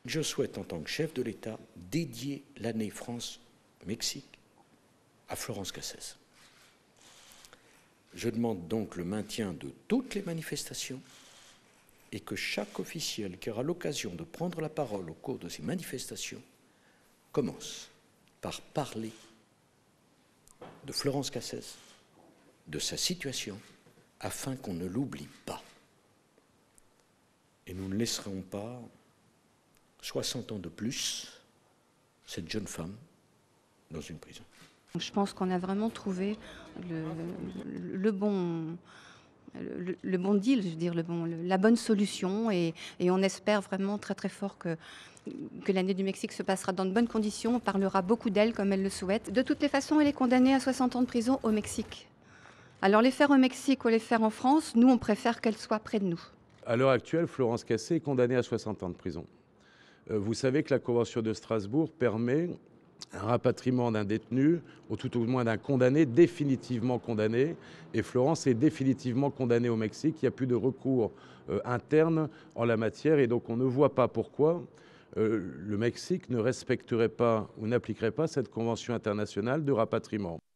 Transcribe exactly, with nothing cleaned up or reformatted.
Je souhaite, en tant que chef de l'État, dédier l'année France-Mexique à Florence Cassez. Je demande donc le maintien de toutes les manifestations et que chaque officiel qui aura l'occasion de prendre la parole au cours de ces manifestations commence par parler de Florence Cassez, de sa situation, afin qu'on ne l'oublie pas. Et nous ne laisserons pas soixante ans de plus cette jeune femme dans une prison. Je pense qu'on a vraiment trouvé le, le bon... Le, le bon deal, je veux dire, le bon, le, la bonne solution, et, et on espère vraiment très très fort que, que l'année du Mexique se passera dans de bonnes conditions. On parlera beaucoup d'elle comme elle le souhaite. De toutes les façons, elle est condamnée à soixante ans de prison au Mexique. Alors les faire au Mexique ou les faire en France, nous on préfère qu'elle soit près de nous. À l'heure actuelle, Florence Cassez est condamnée à soixante ans de prison. Euh, vous savez que la Convention de Strasbourg permet un rapatriement d'un détenu, ou tout au moins d'un condamné, définitivement condamné. Et Florence est définitivement condamnée au Mexique. Il n'y a plus de recours euh, interne en la matière. Et donc on ne voit pas pourquoi euh, le Mexique ne respecterait pas ou n'appliquerait pas cette convention internationale de rapatriement.